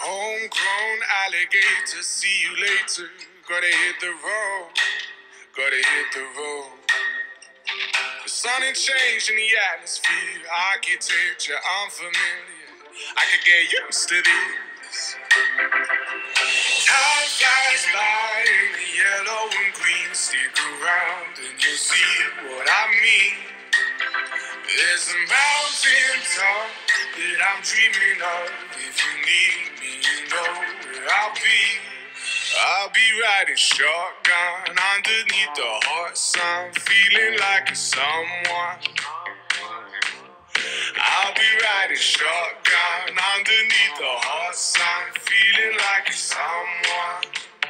Homegrown alligator, see you later. Gotta hit the road, gotta hit the road. The sun ain't changing the atmosphere, architecture unfamiliar. I could get used to this. Time flies by in the yellow and green. Stick around and you'll see what I mean. There's a mountain top that I'm dreaming of. If you need me, you know where I'll be. I'll be riding shotgun underneath the hot sun, feeling like a someone. I'll be riding shotgun underneath the hot sun, feeling like a someone.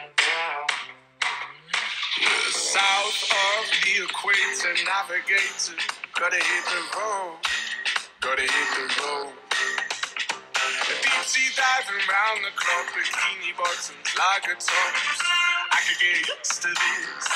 South of the equator, navigator, gotta hit the road, gotta hit the road. Deep sea diving round the clock, bikini bottoms, lager tops. I could get used to this.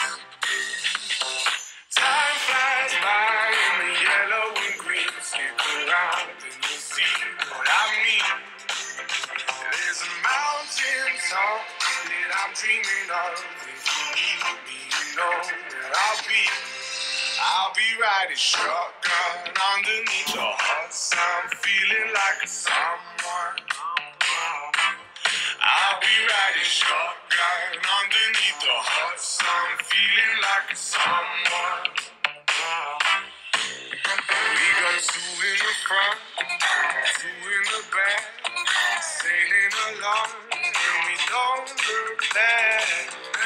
Time flies by in the yellow and green. Stick around and you'll see what I mean. There's a mountain top that I'm dreaming of. If you need me, you know where I'll be. I'll be riding shotgun underneath the hot sun, feeling like a someone. I'll be riding shotgun underneath the hot sun, feeling like a someone. We got two in the front, two in the back, sailing along, and we don't look back.